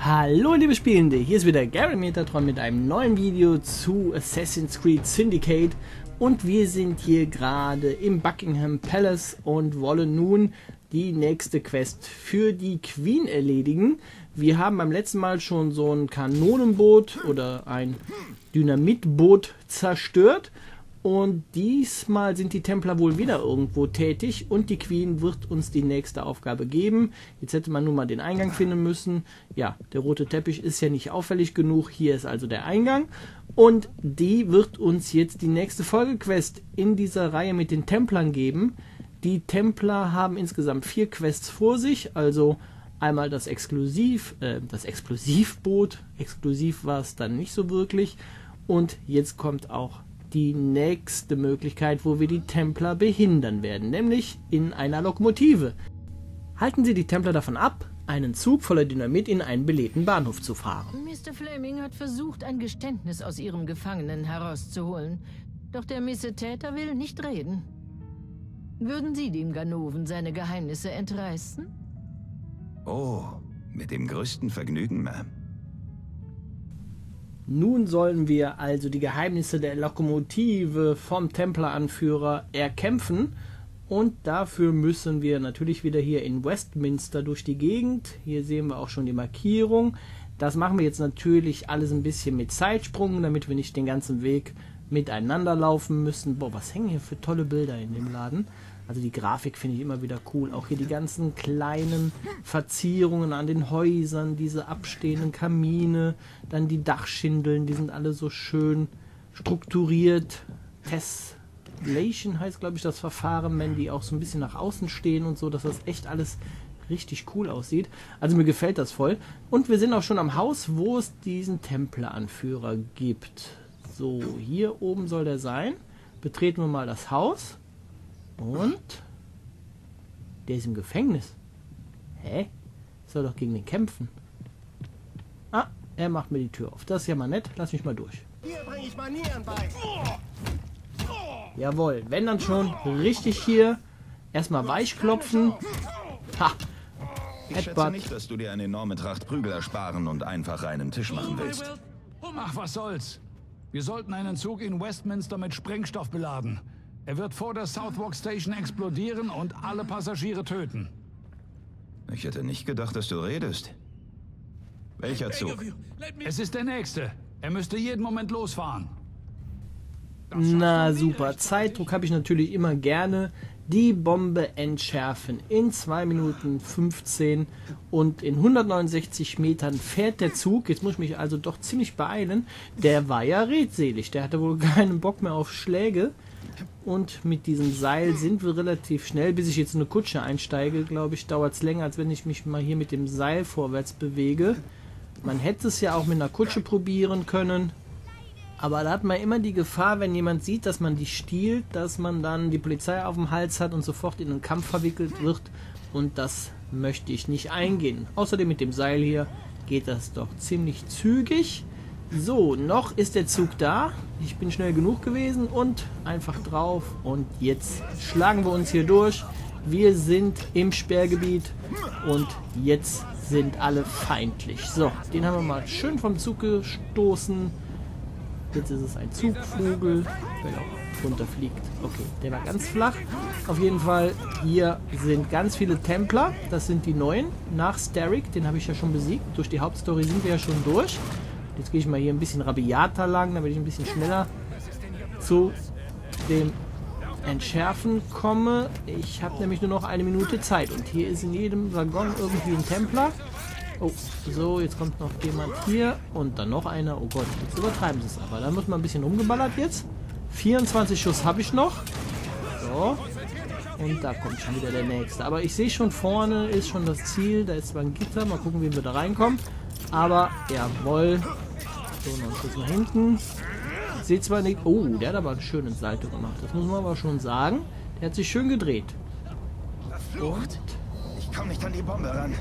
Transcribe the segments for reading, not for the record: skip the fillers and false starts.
Hallo liebe Spielende, hier ist wieder Gary Metatron mit einem neuen Video zu Assassin's Creed Syndicate und wir sind hier gerade im Buckingham Palace und wollen nun die nächste Quest für die Queen erledigen. Wir haben beim letzten Mal schon so ein Kanonenboot oder ein Dynamitboot zerstört. Und diesmal sind die Templer wohl wieder irgendwo tätig und die Queen wird uns die nächste Aufgabe geben. Jetzt hätte man nun mal den Eingang finden müssen. Ja, der rote Teppich ist ja nicht auffällig genug. Hier ist also der Eingang. Und die wird uns jetzt die nächste Folgequest in dieser Reihe mit den Templern geben. Die Templer haben insgesamt 4 Quests vor sich. Also einmal das Explosivboot. Exklusiv war es dann nicht so wirklich. Und jetzt kommt auch die nächste Möglichkeit, wo wir die Templer behindern werden, nämlich in einer Lokomotive. Halten Sie die Templer davon ab, einen Zug voller Dynamit in einen belebten Bahnhof zu fahren. Mr. Fleming hat versucht, ein Geständnis aus Ihrem Gefangenen herauszuholen, doch der Missetäter will nicht reden. Würden Sie dem Ganoven seine Geheimnisse entreißen? Oh, mit dem größten Vergnügen, Ma'am. Nun sollen wir also die Geheimnisse der Lokomotive vom Templeranführer erkämpfen und dafür müssen wir natürlich wieder hier in Westminster durch die Gegend. Hier sehen wir auch schon die Markierung. Das machen wir jetzt natürlich alles ein bisschen mit Zeitsprung, damit wir nicht den ganzen Weg miteinander laufen müssen. Boah, was hängen hier für tolle Bilder in dem Laden. Also die Grafik finde ich immer wieder cool. Auch hier die ganzen kleinen Verzierungen an den Häusern, diese abstehenden Kamine, dann die Dachschindeln, die sind alle so schön strukturiert. Tessellation heißt, glaube ich, das Verfahren, wenn die auch so ein bisschen nach außen stehen und so, dass das echt alles richtig cool aussieht. Also mir gefällt das voll. Und wir sind auch schon am Haus, wo es diesen Templeranführer gibt. So, hier oben soll der sein. Betreten wir mal das Haus. Und der ist im Gefängnis. Hä? Soll doch gegen den kämpfen. Ah, er macht mir die Tür auf. Das ist ja mal nett. Lass mich mal durch. Hier bring ich Manieren bei. Jawohl, wenn dann schon richtig hier. Erstmal weich klopfen. Ha! Ich schätze nicht, dass du dir eine enorme Tracht Prügel ersparen und einfach einen Tisch machen willst. Ach, was soll's. Wir sollten einen Zug in Westminster mit Sprengstoff beladen. Er wird vor der Southwark Station explodieren und alle Passagiere töten. Ich hätte nicht gedacht, dass du redest. Welcher Zug? Es ist der nächste. Er müsste jeden Moment losfahren. Na super, Zeitdruck habe ich natürlich immer gerne. Die Bombe entschärfen in 2 Minuten 15 und in 169 Metern fährt der Zug. Jetzt muss ich mich also doch ziemlich beeilen. Der war ja redselig, der hatte wohl keinen Bock mehr auf Schläge. Und mit diesem Seil sind wir relativ schnell. Bis ich jetzt in eine Kutsche einsteige, glaube ich, dauert es länger, als wenn ich mich mal hier mit dem Seil vorwärts bewege. Man hätte es ja auch mit einer Kutsche probieren können. Aber da hat man immer die Gefahr, wenn jemand sieht, dass man die stiehlt, dass man dann die Polizei auf dem Hals hat und sofort in einen Kampf verwickelt wird. Und das möchte ich nicht eingehen. Außerdem mit dem Seil hier geht das doch ziemlich zügig. So, noch ist der Zug da. Ich bin schnell genug gewesen und einfach drauf. Und jetzt schlagen wir uns hier durch. Wir sind im Sperrgebiet und jetzt sind alle feindlich. So, den haben wir mal schön vom Zug gestoßen. Jetzt ist es ein Zugvogel, der auch runterfliegt. Okay, der war ganz flach. Auf jeden Fall, hier sind ganz viele Templer. Das sind die neuen. Nach Starrick, den habe ich ja schon besiegt. Durch die Hauptstory sind wir ja schon durch. Jetzt gehe ich mal hier ein bisschen rabiater lang, damit ich ein bisschen schneller zu dem Entschärfen komme. Ich habe nämlich nur noch 1 Minute Zeit. Und hier ist in jedem Waggon irgendwie ein Templer. Oh, so, jetzt kommt noch jemand hier. Und dann noch einer. Oh Gott, jetzt übertreiben sie es aber. Da wird mal ein bisschen rumgeballert jetzt. 24 Schuss habe ich noch. So. Und da kommt schon wieder der nächste. Aber ich sehe schon, vorne ist schon das Ziel. Da ist zwar ein Gitter. Mal gucken, wie wir da reinkommen. Aber, jawohl. So, noch kurz nach hinten. Ich sehe zwar nicht... Oh, der hat aber einen schönen Salto gemacht. Das muss man aber schon sagen. Der hat sich schön gedreht. Und... Ich komme nicht an die Bombe ran.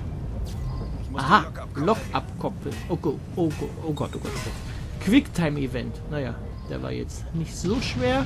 Aha, Loch abkoppeln. Oh Gott, oh Gott, oh Gott, oh Gott. Quicktime-Event. Naja, der war jetzt nicht so schwer.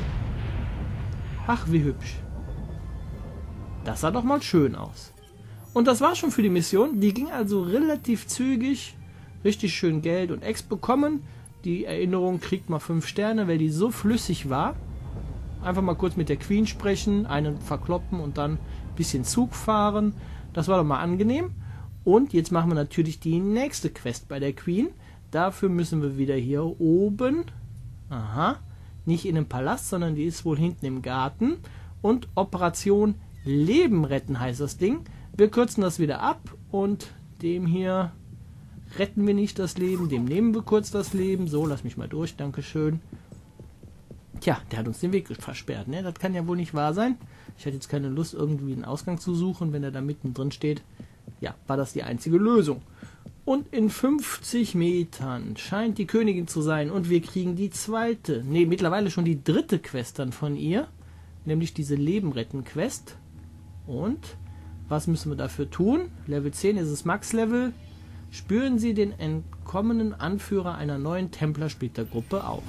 Ach, wie hübsch. Das sah doch mal schön aus. Und das war schon für die Mission. Die ging also relativ zügig. Richtig schön Geld und Ex bekommen. Die Erinnerung kriegt mal 5 Sterne, weil die so flüssig war. Einfach mal kurz mit der Queen sprechen, einen verkloppen und dann ein bisschen Zug fahren. Das war doch mal angenehm. Und jetzt machen wir natürlich die nächste Quest bei der Queen. Dafür müssen wir wieder hier oben. Aha. Nicht in dem Palast, sondern die ist wohl hinten im Garten. Und Operation Leben retten heißt das Ding. Wir kürzen das wieder ab und dem hier retten wir nicht das Leben, dem nehmen wir kurz das Leben. So, lass mich mal durch, dankeschön. Tja, der hat uns den Weg versperrt, ne? Das kann ja wohl nicht wahr sein. Ich hatte jetzt keine Lust, irgendwie einen Ausgang zu suchen, wenn er da mittendrin steht. Ja, war das die einzige Lösung. Und in 50 Metern scheint die Königin zu sein und wir kriegen die zweite, ne, mittlerweile schon die dritte Quest dann von ihr, nämlich diese Leben retten Quest. Und was müssen wir dafür tun? Level 10 ist es Max-Level. Spüren Sie den entkommenen Anführer einer neuen Templer-Splittergruppe auf.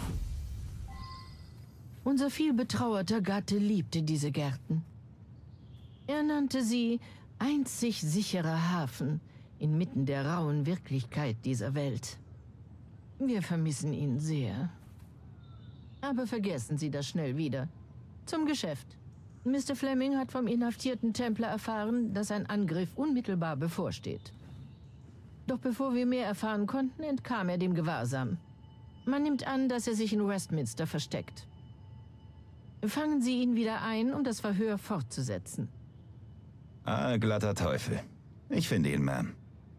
Unser vielbetrauerter Gatte liebte diese Gärten. Er nannte sie einzig sicherer Hafen inmitten der rauen Wirklichkeit dieser Welt. Wir vermissen ihn sehr. Aber vergessen Sie das schnell wieder. Zum Geschäft. Mr. Fleming hat vom inhaftierten Templer erfahren, dass ein Angriff unmittelbar bevorsteht. Doch bevor wir mehr erfahren konnten, entkam er dem Gewahrsam. Man nimmt an, dass er sich in Westminster versteckt. Fangen Sie ihn wieder ein, um das Verhör fortzusetzen. Ah, glatter Teufel. Ich finde ihn, Ma'am.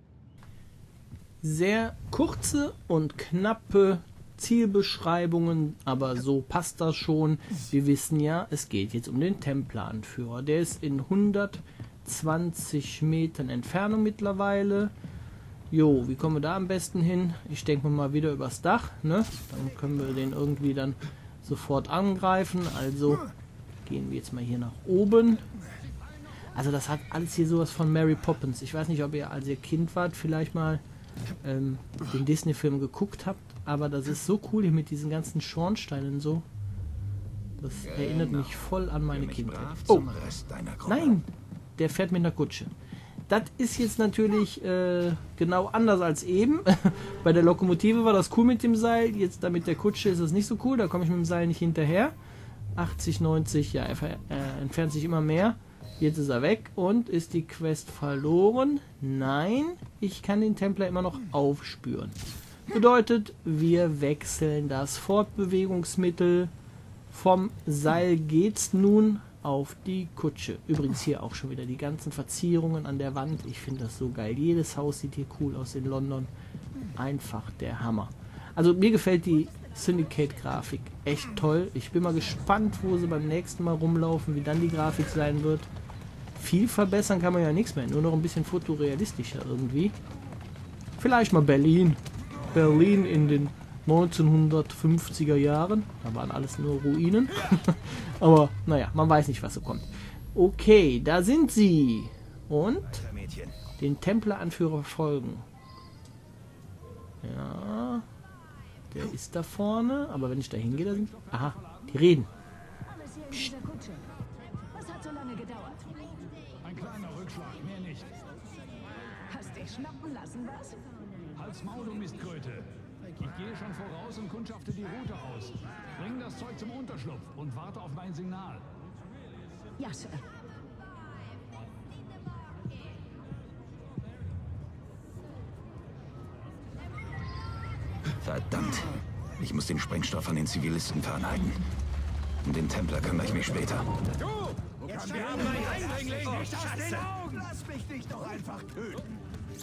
Sehr kurze und knappe Zielbeschreibungen, aber so passt das schon. Wir wissen ja, es geht jetzt um den Templeranführer. Der ist in 120 Metern Entfernung mittlerweile. Jo, wie kommen wir da am besten hin? Ich denke mal wieder übers Dach, ne? Dann können wir den irgendwie dann sofort angreifen. Also gehen wir jetzt mal hier nach oben. Also das hat alles hier sowas von Mary Poppins. Ich weiß nicht, ob ihr, als ihr Kind wart, vielleicht mal den Disney-Film geguckt habt, aber das ist so cool hier mit diesen ganzen Schornsteinen so. Das erinnert mich voll an meine Kindheit. Oh, nein, der fährt mit einer Kutsche. Das ist jetzt natürlich genau anders als eben. Bei der Lokomotive war das cool mit dem Seil, jetzt da mit der Kutsche ist das nicht so cool, da komme ich mit dem Seil nicht hinterher. 80, 90, ja, er entfernt sich immer mehr. Jetzt ist er weg und ist die Quest verloren? Nein, ich kann den Templer immer noch aufspüren. Bedeutet, wir wechseln das Fortbewegungsmittel. Vom Seil geht's nun auf die Kutsche. Übrigens hier auch schon wieder die ganzen Verzierungen an der Wand. Ich finde das so geil. Jedes Haus sieht hier cool aus in London. Einfach der Hammer. Also mir gefällt die Syndicate-Grafik echt toll. Ich bin mal gespannt, wo sie beim nächsten Mal rumlaufen, wie dann die Grafik sein wird. Viel verbessern kann man ja nichts mehr, nur noch ein bisschen fotorealistischer irgendwie. Vielleicht mal Berlin. Berlin in den 1950er Jahren. Da waren alles nur Ruinen. Aber naja, man weiß nicht, was so kommt. Okay, da sind sie. Und den Templeranführer folgen. Ja, der ist da vorne. Aber wenn ich da hingehe, da sind... Aha, die reden. Psst. Was hat so lange gedauert? Ein kleiner Rückschlag, mehr nicht. Hast dich schnappen lassen, was? Halt's Maul, du Mistkröte. Ich gehe schon voraus und kundschafte die Route aus. Bring das Zeug zum Unterschlupf und warte auf mein Signal. Ja, Sir. Verdammt. Ich muss den Sprengstoff an den Zivilisten fernhalten. Um den Templer kümmere ich mich später. Wir haben einen Eindringling nicht aus den Augen! Lass mich dich doch einfach töten!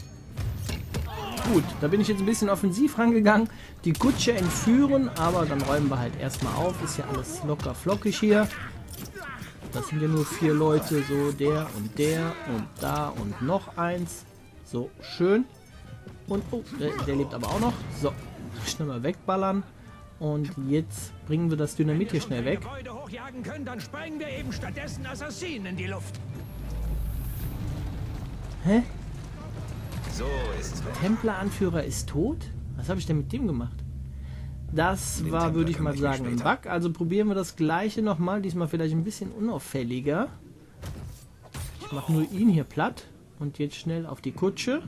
Gut, da bin ich jetzt ein bisschen offensiv rangegangen. Die Kutsche entführen, aber dann räumen wir halt erstmal auf. Ist ja alles locker flockig hier. Das sind ja nur 4 Leute, so der und da und noch eins. So, schön. Und, oh, der lebt aber auch noch. So, schnell mal wegballern. Und jetzt bringen wir das Dynamit hier schnell weg. Wenn wir Gebäude hochjagen können, dann sprengen wir eben stattdessen Assassinen in die Luft. Hä? So ist es. Templeranführer ist tot? Was habe ich denn mit dem gemacht? Das war, würde ich mal sagen, ein Bug. Also probieren wir das gleiche nochmal. Diesmal vielleicht ein bisschen unauffälliger. Ich mache nur ihn hier platt. Und jetzt schnell auf die Kutsche.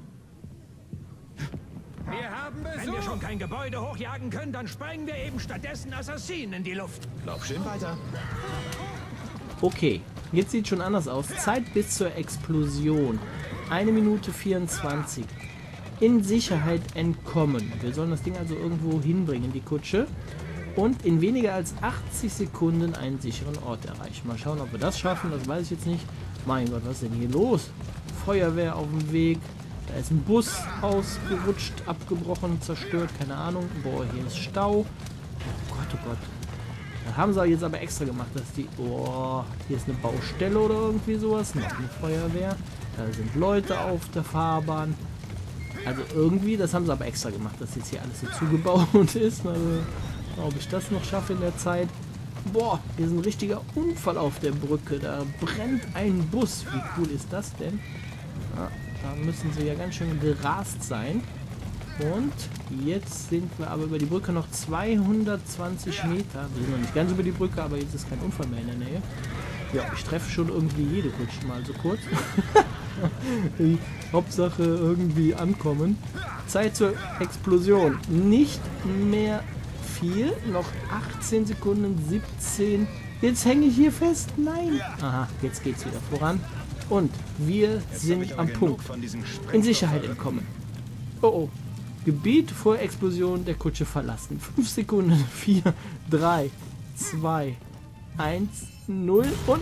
Wir haben Besuch. Wenn wir schon kein Gebäude hochjagen können, dann sprengen wir eben stattdessen Assassinen in die Luft. Lauf schön weiter. Okay, jetzt sieht schon anders aus. Zeit bis zur Explosion. 1 Minute 24. In Sicherheit entkommen. Wir sollen das Ding also irgendwo hinbringen, die Kutsche. Und in weniger als 80 Sekunden einen sicheren Ort erreichen. Mal schauen, ob wir das schaffen. Das weiß ich jetzt nicht. Mein Gott, was ist denn hier los? Feuerwehr auf dem Weg. Da ist ein Bus ausgerutscht, abgebrochen, zerstört. Keine Ahnung. Boah, hier ist Stau. Oh Gott, oh Gott. Das haben sie jetzt aber extra gemacht, dass die... Oh, hier ist eine Baustelle oder irgendwie sowas. Noch eine Feuerwehr. Da sind Leute auf der Fahrbahn. Also irgendwie, das haben sie aber extra gemacht, dass jetzt hier alles so zugebaut ist. Also, ob ich das noch schaffe in der Zeit. Boah, hier ist ein richtiger Unfall auf der Brücke. Da brennt ein Bus. Wie cool ist das denn? Ja, da müssen sie ja ganz schön gerast sein. Und jetzt sind wir aber über die Brücke noch 220 Meter. Wir sind noch nicht ganz über die Brücke, aber jetzt ist kein Unfall mehr in der Nähe. Ja, ich treffe schon irgendwie jede Kutsche mal so kurz. Die Hauptsache irgendwie ankommen. Zeit zur Explosion. Nicht mehr viel. Noch 18 Sekunden, 17. Jetzt hänge ich hier fest. Nein. Aha, jetzt geht's wieder voran. Und wir sind am Punkt. In Sicherheit entkommen. Oh oh. Gebiet vor Explosion der Kutsche verlassen. 5 Sekunden. 4, 3, 2, 1, 0 und...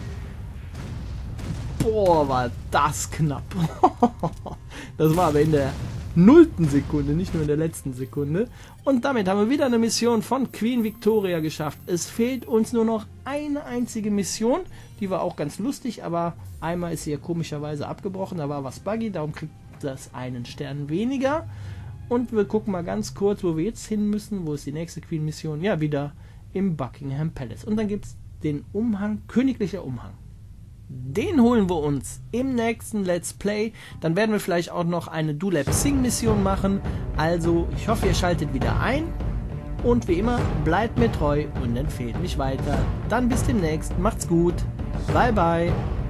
Boah, war das knapp. Das war aber in der 0. Sekunde, nicht nur in der letzten Sekunde. Und damit haben wir wieder eine Mission von Queen Victoria geschafft. Es fehlt uns nur noch eine einzige Mission. Die war auch ganz lustig, aber einmal ist sie ja komischerweise abgebrochen. Da war was buggy, darum kriegt das einen Stern weniger. Und wir gucken mal ganz kurz, wo wir jetzt hin müssen. Wo ist die nächste Queen-Mission? Ja, wieder im Buckingham Palace. Und dann gibt es den Umhang, königlicher Umhang. Den holen wir uns im nächsten Let's Play. Dann werden wir vielleicht auch noch eine Dulab Sing Mission machen. Also, ich hoffe, ihr schaltet wieder ein. Und wie immer, bleibt mir treu und empfehlt mich weiter. Dann bis demnächst. Macht's gut. Bye, bye.